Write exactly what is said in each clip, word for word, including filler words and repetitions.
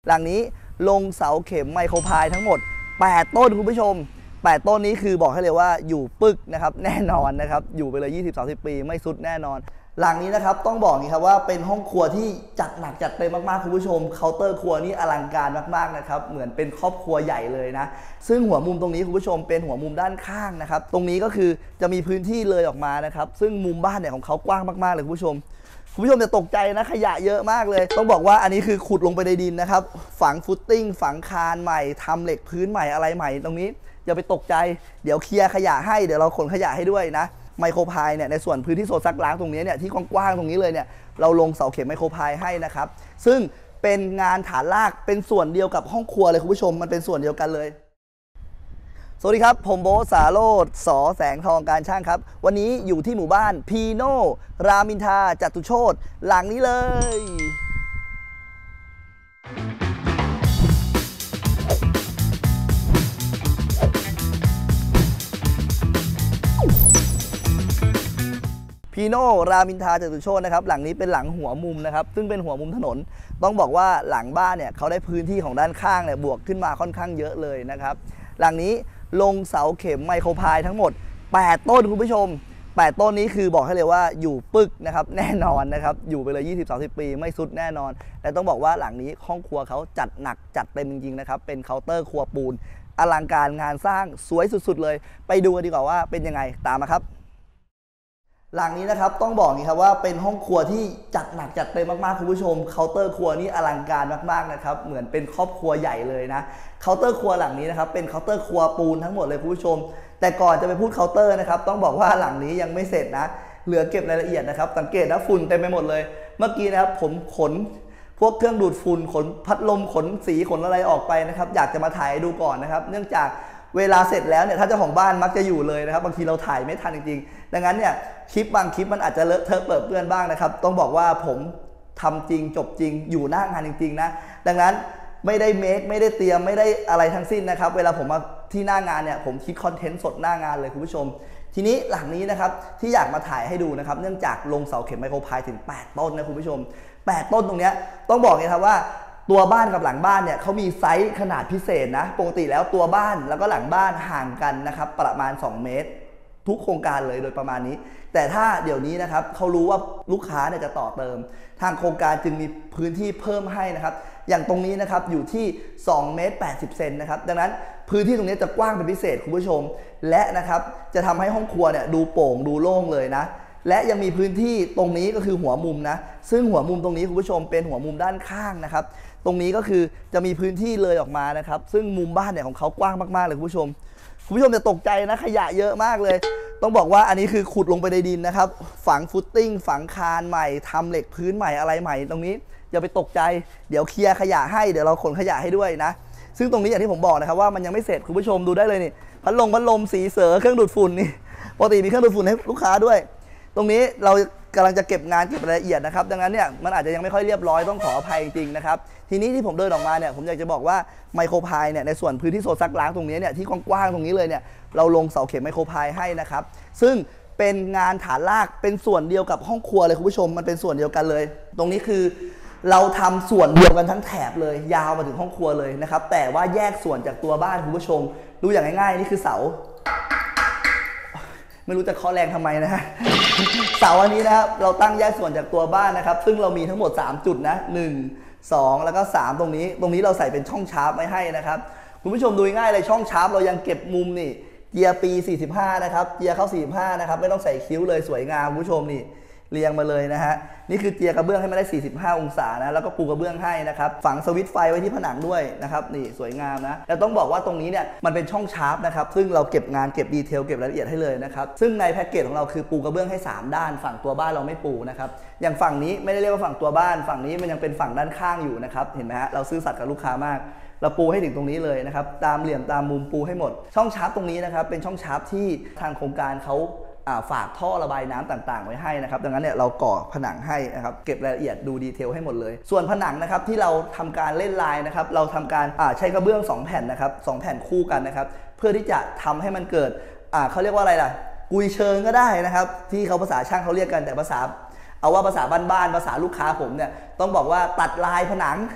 หลังนี้ลงเสาเข็มไมโครพายทั้งหมดแปดต้นคุณผู้ชมแปดต้นนี้คือบอกให้เลยว่าอยู่ปึกนะครับแน่นอนนะครับอยู่ไปเลย ยี่สิบถึงสามสิบ ปีไม่สุดแน่นอนหลังนี้นะครับต้องบอกอย่างนี้ครับว่าเป็นห้องครัวที่จัดหนักจัดเต็มมากๆคุณผู้ชมเคาน์เตอร์ครัวนี่อลังการมากๆนะครับเหมือนเป็นครอบครัวใหญ่เลยนะซึ่งหัวมุมตรงนี้คุณผู้ชมเป็นหัวมุมด้านข้างนะครับตรงนี้ก็คือจะมีพื้นที่เลยออกมานะครับซึ่งมุมบ้านเนี่ยของเขากว้างมากๆเลยคุณผู้ชมคุณผู้ชมจะตกใจนะขยะเยอะมากเลยต้องบอกว่าอันนี้คือขุดลงไปในดินนะครับฝังฟุตติ้งฝังคานใหม่ทำเหล็กพื้นใหม่อะไรใหม่ตรงนี้อย่าไปตกใจเดี๋ยวเคลียร์ขยะให้เดี๋ยวเราขนขยะให้ด้วยนะไมโครพายเนี่ยในส่วนพื้นที่โซนซักล้างตรงนี้เนี่ยที่กว้างๆตรงนี้เลยเนี่ยเราลงเสาเข็มไมโครพายให้นะครับซึ่งเป็นงานฐานรากเป็นส่วนเดียวกับห้องครัวเลยคุณผู้ชมมันเป็นส่วนเดียวกันเลยสวัสดีครับผมโบ๊ท สาโรจน์ สอแสงทองการช่างครับวันนี้อยู่ที่หมู่บ้านพีโนรามินทราจตุโชติหลังนี้เลยพีโนรามินทราจตุโชตินะครับหลังนี้เป็นหลังหัวมุมนะครับซึ่งเป็นหัวมุมถนนต้องบอกว่าหลังบ้านเนี่ยเขาได้พื้นที่ของด้านข้างเนี่ยบวกขึ้นมาค่อนข้างเยอะเลยนะครับหลังนี้ลงเสาเข็มไมโครพายทั้งหมดแปดต้นคุณผู้ชมแปดต้นนี้คือบอกให้เลยว่าอยู่ปึกนะครับแน่นอนนะครับอยู่ไปเลย ยี่สิบถึงสามสิบ ปีไม่สุดแน่นอนและต้องบอกว่าหลังนี้ห้องครัวเขาจัดหนักจัดเต็มจริงๆนะครับเป็นเคาน์เตอร์ครัวปูนอลังการงานสร้างสวยสุดๆเลยไปดูกันดีกว่าว่าเป็นยังไงตามมาครับหลังนี้นะครับต้องบอกอย่างนี้ครับว่าเป็นห้องครัวที่จัดหนักจัดเต็มมากๆคุณผู้ชมเคาน์เตอร์ครัวนี่อลังการมากๆนะครับเหมือนเป็นครอบครัวใหญ่เลยนะเคาน์เตอร์ครัวหลังนี้นะครับเป็นเคาน์เตอร์ครัวปูนทั้งหมดเลยคุณผู้ชมแต่ก่อนจะไปพูดเคาน์เตอร์นะครับต้องบอกว่าหลังนี้ยังไม่เสร็จนะเหลือเก็บรายละเอียดนะครับสังเกตนะฝุ่นเต็มไปหมดเลยเมื่อกี้นะครับผมขนพวกเครื่องดูดฝุ่นขนพัดลมขนสีขนอะไรออกไปนะครับอยากจะมาถ่ายดูก่อนนะครับเนื่องจากเวลาเสร็จแล้วเนี่ยถ้าเจ้าของบ้านมักจะอยู่เลยนะครับบางทีเราถ่ายไม่ทันจริงๆดังนั้นเนี่ยคลิปบางคลิปมันอาจจะเลอะเทอะเปิดเปื้อนบ้างนะครับต้องบอกว่าผมทำจริงจบจริงอยู่หน้างานจริงๆนะดังนั้นไม่ได้เมคไม่ได้เตรียมไม่ได้อะไรทั้งสิ้นนะครับเวลาผมมาที่หน้างานเนี่ยผมคิดคอนเทนต์สดหน้างานเลยคุณผู้ชมทีนี้หลังนี้นะครับที่อยากมาถ่ายให้ดูนะครับเนื่องจากลงเสาเข็มไมโครพายถึงแปดต้นนะคุณผู้ชมแปดต้นตรงนี้ต้องบอกเลยครับว่าตัวบ้านกับหลังบ้านเนี่ยเขามีไซส์ขนาดพิเศษนะปกติแล้วตัวบ้านแล้วก็หลังบ้านห่างกันนะครับประมาณสองเมตรทุกโครงการเลยโดยประมาณนี้แต่ถ้าเดี๋ยวนี้นะครับเขารู้ว่าลูกค้าเนี่ยจะต่อเติมทางโครงการจึงมีพื้นที่เพิ่มให้นะครับอย่างตรงนี้นะครับอยู่ที่สองเมตรแปดสิบเซนนะครับดังนั้นพื้นที่ตรงนี้จะกว้างเป็นพิเศษคุณผู้ชมและนะครับจะทำให้ห้องครัวเนี่ยดูโปร่งดูโล่งเลยนะและยังมีพื้นที่ตรงนี้ก็คือหัวมุมนะซึ่งหัวมุมตรงนี้คุณผู้ชมเป็นหัวมุมด้านข้างนะครับตรงนี้ก็คือจะมีพื้นที่เลยออกมานะครับซึ่งมุมบ้านเนี่ยของเขากว้างมากๆเลยคุณผู้ชมคุณผู้ชมจะตกใจนะขยะเยอะมากเลยต้องบอกว่าอันนี้คือขุดลงไปในดินนะครับฝังฟุตติ้งฝังคานใหม่ทำเหล็กพื้นใหม่อะไรใหม่ตรงนี้อย่าไปตกใจเดี๋ยวเคลียร์ขยะให้เดี๋ยวเราขนขยะให้ด้วยนะซึ่งตรงนี้อย่างที่ผมบอกนะครับว่ามันยังไม่เสร็จคุณผู้ชมดูได้เลยนี่พัดลมพัดลมสีเสือเครื่องดูดฝุ่นนี่ปกติมีเครื่องดูดฝุ่นให้ลูกค้าด้วยตรงนี้เรากำลังจะเก็บงานเก็บรายละเอียดนะครับดังนั้นเนี่ยมันอาจจะยังไม่ค่อยเรียบร้อยต้องขออภัยจริงๆนะครับทีนี้ที่ผมเดินออกมาเนี่ยผมอยากจะบอกว่าไมโครพายเนี่ยในส่วนพื้นที่โซนซักล้างตรงนี้เนี่ยที่กว้างๆตรงนี้เลยเนี่ยเราลงเสาเข็มไมโครพายให้นะครับซึ่งเป็นงานฐานรากเป็นส่วนเดียวกับห้องครัวเลยคุณผู้ชมมันเป็นส่วนเดียวกันเลยตรงนี้คือเราทำส่วนเดียวกันทั้งแถบเลยยาวมาถึงห้องครัวเลยนะครับแต่ว่าแยกส่วนจากตัวบ้านคุณผู้ชมดูอย่างง่ายๆนี่คือเสาไม่รู้จะเคาะแรงทำไมนะฮะเสาอันนี้นะครับเราตั้งแยกส่วนจากตัวบ้านนะครับซึ่งเรามีทั้งหมดสามจุดนะหนึ่ง สองแล้วก็สามตรงนี้ตรงนี้เราใส่เป็นช่องชาร์ปไว้ให้นะครับคุณผู้ชมดูง่ายเลยช่องชาร์ปเรายังเก็บมุมนี่เกียร์ปีสี่สิบห้านะครับเกียร์เข้าสี่สิบห้านะครับไม่ต้องใส่คิ้วเลยสวยงามคุณผู้ชมนี่เรียงมาเลยนะฮะนี่คือเจียกระเบื้องให้มันได้สี่สิบห้าองศานะแล้วก็ปูกระเบื้องให้นะครับฝังสวิตช์ไฟไว้ที่ผนังด้วยนะครับนี่สวยงามนะแล้วต้องบอกว่าตรงนี้เนี่ยมันเป็นช่องชาร์ปนะครับซึ่งเราเก็บงานเก็บดีเทลเก็บรายละเอียดให้เลยนะครับซึ่งในแพ็กเกจของเราคือปูกระเบื้องให้สามด้านฝั่งตัวบ้านเราไม่ปูนะครับอย่างฝั่งนี้ไม่ได้เรียกว่าฝั่งตัวบ้านฝั่งนี้มันยังเป็นฝั่งด้านข้างอยู่นะครับเห็นไหมฮะเราซื่อสัตย์กับลูกค้ามากเราปูให้ถึงตรงนี้เลยนะครับตามเหลี่ยมตามมุมปูให้หมดช่องชาร์ปตรงนี้นะครับเป็นช่องชาร์ปที่ทางโครงการเขาฝากท่อระบายน้ำต่างๆไว้ให้นะครับดังนั้นเนี่ยเราก่อผนังให้นะครับเก็บรายละเอียดดูดีเทลให้หมดเลยส่วนผนังนะครับที่เราทำการเล่นลายนะครับเราทำการใช้กระเบื้องสองแผ่นนะครับสองแผ่นคู่กันนะครับเพื่อที่จะทำให้มันเกิดเขาเรียกว่าอะไรล่ะกุยเชิงก็ได้นะครับที่เขาภาษาช่างเขาเรียกกันแต่ภาษาเอาว่าภาษาบ้านๆภาษาลูกค้าผมเนี่ยต้องบอกว่าตัดลายผนัง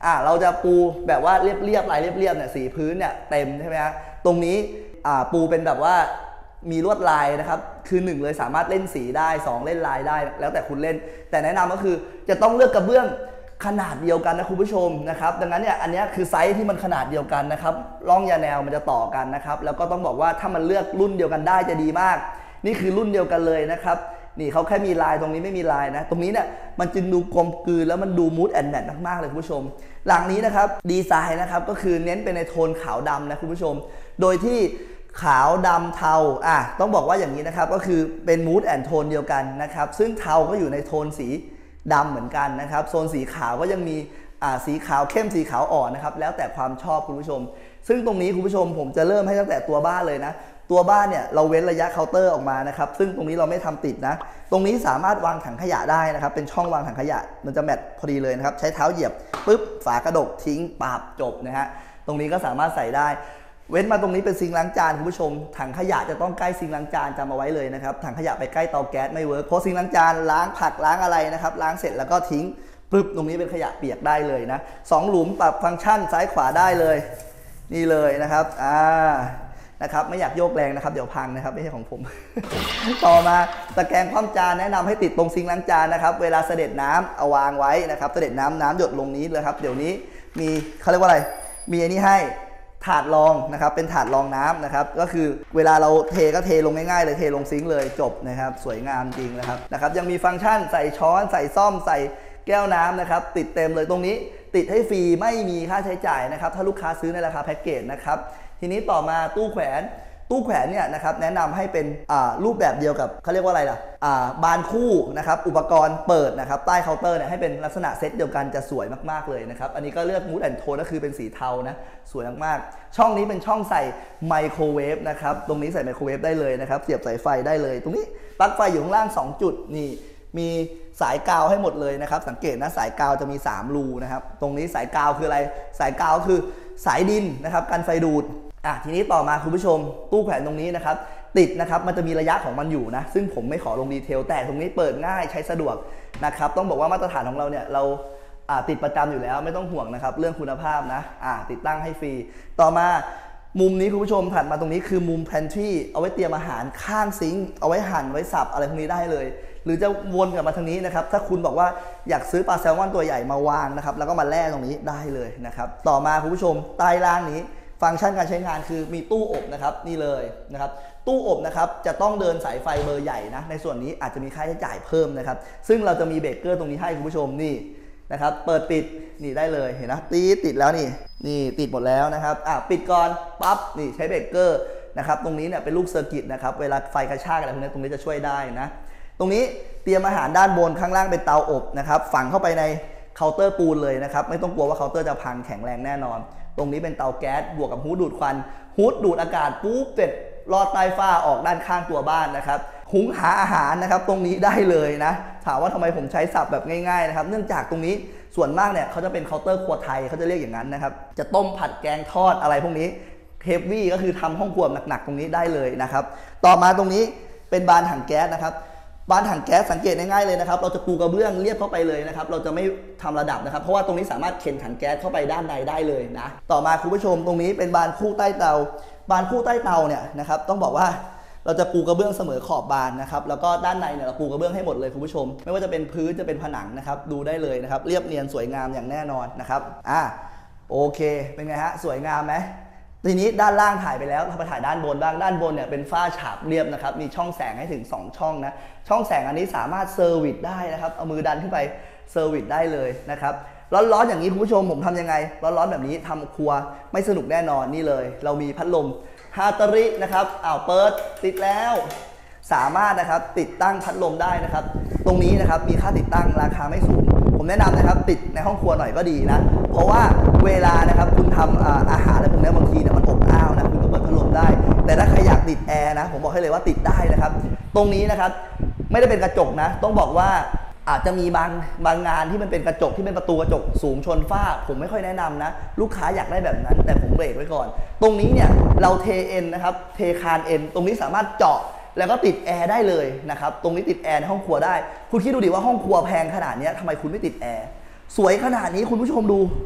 อ่าเราจะปูแบบว่าเรียบๆลายเรียบๆเนี่ยสีพื้นเนี่ยเต็มใช่ไหมฮะตรงนี้อ่าปูเป็นแบบว่ามีลวดลายนะครับคือหนึ่งเลยสามารถเล่นสีได้สองเล่นลายได้แล้วแต่คุณเล่นแต่แนะนำก็คือจะต้องเลือกกระเบื้องขนาดเดียวกันนะคุณผู้ชมนะครับดังนั้นเนี่ยอันนี้คือไซส์ที่มันขนาดเดียวกันนะครับร่องยาแนวมันจะต่อกันนะครับแล้วก็ต้องบอกว่าถ้ามันเลือกรุ่นเดียวกันได้จะดีมากนี่คือรุ่นเดียวกันเลยนะครับนี่เขาแค่มีลายตรงนี้ไม่มีลายนะตรงนี้เนี่ยมันจึงดูกลมกลืนแล้วมันดูมูดแอนด์แมทมากๆเลยคุณผู้ชมหลังนี้นะครับดีไซน์นะครับก็คือเน้นเป็นในโทนขาวดำนะคุณผู้ชมโดยที่ขาวดำเทาอ่ะต้องบอกว่าอย่างนี้นะครับก็คือเป็นมูดแอนด์โทนเดียวกันนะครับซึ่งเทาก็อยู่ในโทนสีดำเหมือนกันนะครับโซนสีขาวก็ยังมีอ่าสีขาวเข้มสีขาวอ่อนนะครับแล้วแต่ความชอบคุณผู้ชมซึ่งตรงนี้คุณผู้ชมผมจะเริ่มให้ตั้งแต่ตัวบ้านเลยนะตัวบ้านเนี่ยเราเว้นระยะเคาน์เตอร์ออกมานะครับซึ่งตรงนี้เราไม่ทำติดนะตรงนี้สามารถวางถังขยะได้นะครับเป็นช่องวางถังขยะมันจะแมทพอดีเลยนะครับใช้เท้าเหยียบปุ๊บฝากระดกทิ้งปาบจบนะฮะตรงนี้ก็สามารถใส่ได้เว้นมาตรงนี้เป็นซิงค์ล้างจานคุณผู้ชมถังขยะจะต้องใกล้ซิงค์ล้างจานจำเอาไว้เลยนะครับถังขยะไปใกล้เตาแก๊สไม่เวิร์กเพราะซิงค์ล้างจานล้างผักล้างอะไรนะครับล้างเสร็จแล้วก็ทิ้งปุ๊บตรงนี้เป็นขยะเปียกได้เลยนะสองหลุมปรับฟังก์ชันซ้ายขวาได้เลยนี่เลยนะครับอ่านะครับไม่อยากโยกแรงนะครับเดี๋ยวพังนะครับไม่ใช่ของผม ต่อมาตะแกรงคว่ำจานแนะนำให้ติดตรงซิงค์ล้างจานนะครับเวลาเสด็จน้ำเอาวางไว้นะครับเสด็จน้ำน้ำหยดลงนี้เลยครับเดี๋ยวนี้มีเขาเรียกว่าอะไรมีอันนี้ให้ถาดรองนะครับเป็นถาดรองน้ำนะครับก็คือเวลาเราเทก็เทลงง่ายๆเลยเทลงซิงค์เลยจบนะครับสวยงามจริงนะครับนะครับยังมีฟังก์ชันใส่ช้อนใส่ซ่อมใส่แก้วน้ำนะครับติดเต็มเลยตรงนี้ติดให้ฟรีไม่มีค่าใช้จ่ายนะครับถ้าลูกค้าซื้อในราคาแพ็กเกจนะครับทีนี้ต่อมาตู้แขวนตู้แขวนเนี่ยนะครับแนะนำให้เป็นรูปแบบเดียวกับเขาเรียกว่าอะไรล่ะบานคู่นะครับอุปกรณ์เปิดนะครับใต้เคาน์เตอร์เนี่ยให้เป็นลักษณะเซตเดียวกันจะสวยมากๆเลยนะครับอันนี้ก็เลือกมูดแอนด์โทนก็คือเป็นสีเทานะสวยมากๆช่องนี้เป็นช่องใส่ไมโครเวฟนะครับตรงนี้ใส่ไมโครเวฟได้เลยนะครับเสียบสายไฟได้เลยตรงนี้ปลั๊กไฟอยู่ข้างล่างสองจุดนี่มีสายกาวให้หมดเลยนะครับสังเกตนะสายกาวจะมีสามรูนะครับตรงนี้สายกาวคืออะไรสายกาวคือสายดินนะครับกันไฟดูดอ่ะทีนี้ต่อมาคุณผู้ชมตู้แขวนตรงนี้นะครับติดนะครับมันจะมีระยะของมันอยู่นะซึ่งผมไม่ขอลงดีเทลแต่ตรงนี้เปิดง่ายใช้สะดวกนะครับต้องบอกว่ามาตรฐานของเราเนี่ยเราติดประจำอยู่แล้วไม่ต้องห่วงนะครับเรื่องคุณภาพนะอ่ะติดตั้งให้ฟรีต่อมามุมนี้คุณผู้ชมถัดมาตรงนี้คือมุม pantry เอาไว้เตรียมอาหารข้างซิงค์เอาไว้หั่นไว้สับอะไรพวกนี้ได้เลยหรือจะวนกลับมาทางนี้นะครับถ้าคุณบอกว่าอยากซื้อปลาแซลมอนตัวใหญ่มาวางนะครับแล้วก็มาแล่ตรงนี้ได้เลยนะครับต่อมาคุณผู้ชมใต้ล่างนี้ฟังก์ชันการใช้งานคือมีตู้อบนะครับนี่เลยนะครับตู้อบนะครับจะต้องเดินสายไฟเบอร์ใหญ่นะในส่วนนี้อาจจะมีค่าใช้จ่ายเพิ่มนะครับซึ่งเราจะมีเบรกเกอร์ตรงนี้ให้คุณผู้ชมนี่นะครับเปิดปิดนี่ได้เลยเห็นนะตีติดแล้วนี่นี่ติดหมดแล้วนะครับอ่ะปิดก่อนปั๊บนี่ใช้เบรกเกอร์นะครับตรงนี้เนี่ยเป็นลูกเซอร์กิตนะครับเวลาไฟกระชากอะไรพวกนี้ตรงนี้จะช่วยได้นะตรงนี้เตรียมอาหารด้านบนข้างล่างเป็นเตาอบนะครับฝังเข้าไปในเคาน์เตอร์ปูนเลยนะครับไม่ต้องกลัวว่าเคาน์เตอร์จะพังแข็งแรงแน่นอนตรงนี้เป็นเตาแก๊สบวกกับฮูดดูดควันฮูดดูดอากาศปุ๊บเสร็จลอดใต้ฝ้าออกด้านข้างตัวบ้านนะครับหุงหาอาหารนะครับตรงนี้ได้เลยนะถามว่าทำไมผมใช้ศัพท์แบบง่ายๆนะครับเนื่องจากตรงนี้ส่วนมากเนี่ยเขาจะเป็นเคาน์เตอร์ครัวไทยเขาจะเรียกอย่างนั้นนะครับจะต้มผัดแกงทอดอะไรพวกนี้เฮฟวี่ก็คือทำห้องครัวหนักๆตรงนี้ได้เลยนะครับต่อมาตรงนี้เป็นบานถังแก๊สนะครับบานถังแก๊สสังเกตง่ายๆเลยนะครับเราจะปูกระเบื้องเรียบเข้าไปเลยนะครับเราจะไม่ทำระดับนะครับเพราะว่าตรงนี้สามารถเข็นถังแก๊สเข้าไปด้านในได้เลยนะต่อมาคุณผู้ชมตรงนี้เป็นบานคู่ใต้เตาบานคู่ใต้เตาเนี่ยนะครับต้องบอกว่าเราจะปูกระเบื้องเสมอขอบบานนะครับแล้วก็ด้านในเนี่ยเราปูกระเบื้องให้หมดเลยคุณผู้ชมไม่ว่าจะเป็นพื้นจะเป็นผนังนะครับดูได้เลยนะครับเรียบเนียนสวยงามอย่างแน่นอนนะครับอ่ะโอเคเป็นไงฮะสวยงามไหมทีนี้ด้านล่างถ่ายไปแล้วเราไปถ่ายด้านบนบ้างด้านบนเนี่ยเป็นฝ้าฉาบเรียบนะครับมีช่องแสงให้ถึงสองช่องนะช่องแสงอันนี้สามารถเซอร์วิสได้นะครับเอามือดันขึ้นไปเซอร์วิสได้เลยนะครับร้อนๆอย่างนี้คุณผู้ชมผมทำยังไงร้อนๆแบบนี้ทำครัวไม่สนุกแน่นอนนี่เลยเรามีพัดลมฮาตารินะครับอ้าวเปิดติดแล้วสามารถนะครับติดตั้งพัดลมได้นะครับตรงนี้นะครับมีค่าติดตั้งราคาไม่สูงผมแนะนำนะครับติดในห้องครัวหน่อยก็ดีนะเพราะว่าเวลานะครับคุณทำอาหารอะไรพวกนี้บางทีเนี่ยมันอบอ้าวนะคุณก็เปิดพัดลมได้แต่ถ้าใครอยากติดแอร์นะผมบอกให้เลยว่าติดได้นะครับตรงนี้นะครับไม่ได้เป็นกระจกนะต้องบอกว่าอาจจะมีบางบางงานที่มันเป็นกระจกที่เป็นประตูกระจกสูงชนฝ้าผมไม่ค่อยแนะนำนะลูกค้าอยากได้แบบนั้นแต่ผมเบรกไว้ก่อนตรงนี้เนี่ยเราเทเอ็นนะครับเทคานเอ็นตรงนี้สามารถเจาะแล้วก็ติดแอร์ได้เลยนะครับตรงนี้ติดแอร์ในห้องครัวได้คุณคิดดูดิว่าห้องครัวแพงขนาดนี้ทำไมคุณไม่ติดแอร์สวยขนาดนี้คุณผู้ชมดู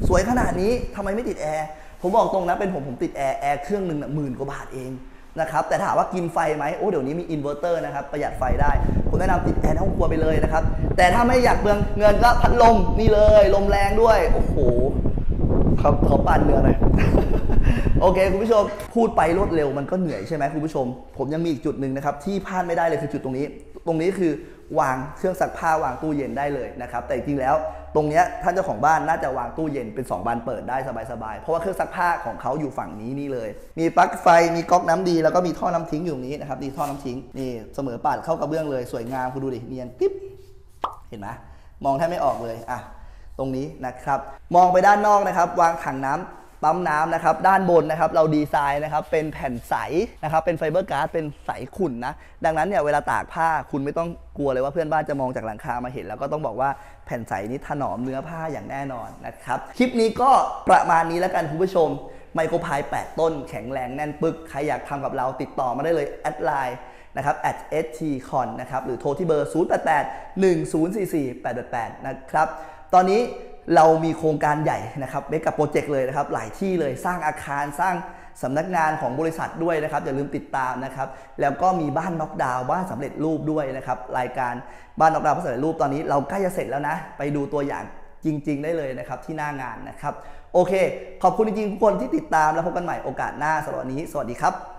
สวยขนาดนี้ทำไมไม่ติดแอร์ผมบอกตรงนะเป็นผมผมติดแอร์แอร์เครื่องหนึ่งหมื่นกว่าบาทเองนะครับแต่ถามว่ากินไฟไหมโอ้เดี๋ยวนี้มีอินเวอร์เตอร์นะครับประหยัดไฟได้ผมแนะนำติดแอร์ในห้องครัวไปเลยนะครับแต่ถ้าไม่อยากเปลืองเงินก็พัดลมนี่เลยลมแรงด้วยโอ้โหเขาเขาปั่นเนื้อเลย โอเคคุณผู้ชมพูดไปรวดเร็วมันก็เหนื่อยใช่ไหมคุณผู้ชมผมยังมีอีกจุดหนึ่งนะครับที่พลาดไม่ได้เลยคือจุดตรงนี้ตรงนี้คือวางเครื่องซักผ้าวางตู้เย็นได้เลยนะครับแต่จริงๆแล้วตรงนี้ท่านเจ้าของบ้านน่าจะวางตู้เย็นเป็นสองบานเปิดได้สบายๆเพราะว่าเครื่องซักผ้าของเขาอยู่ฝั่งนี้นี่เลยมีปลั๊กไฟมีก๊อกน้ำดีแล้วก็มีท่อน้ำทิ้งอยู่นี้นะครับดีท่อน้ำทิ้งนี่เสมอปาดเข้ากระเบื้องเลยสวยงามคุณดูดิเนียนปิ๊บเห็นไหมมองแทบไม่ออกเลยอ่ะตรงนี้นะครับมองไปด้านนอกนะครับวางถังน้ำปั๊มน้ำนะครับด้านบนนะครับเราดีไซน์นะครับเป็นแผ่นใสนะครับเป็นไฟเบอร์การ์ดเป็นใสขุ่นนะดังนั้นเนี่ยเวลาตากผ้าคุณไม่ต้องกลัวเลยว่าเพื่อนบ้านจะมองจากหลังคามาเห็นแล้วก็ต้องบอกว่าแผ่นใสนี้ถนอมเนื้อผ้าอย่างแน่นอนนะครับคลิปนี้ก็ประมาณนี้แล้วกันคุณผู้ชมไมโครพายแปดต้นแข็งแรงแน่นปึกใครอยากทำกับเราติดต่อมาได้เลยแอดไลน์นะครับ แอท เอส ที คอน นะครับหรือโทรที่เบอร์ ศูนย์ แปด แปด หนึ่ง ศูนย์ สี่ สี่ แปด แปด แปด นะครับตอนนี้เรามีโครงการใหญ่นะครับเมกะโปรเจกต์เลยนะครับหลายที่เลยสร้างอาคารสร้างสำนักงานของบริษัทด้วยนะครับอย่าลืมติดตามนะครับแล้วก็มีบ้านน็อกดาวน์บ้านสำเร็จรูปด้วยนะครับรายการบ้านน็อกดาวน์บ้านสำเร็จรูปตอนนี้เราใกล้จะเสร็จแล้วนะไปดูตัวอย่างจริงๆได้เลยนะครับที่หน้างานนะครับโอเคขอบคุณจริงๆทุกคนที่ติดตามแล้วพบกันใหม่โอกาสหน้าสำหรับวันนี้สวัสดีครับ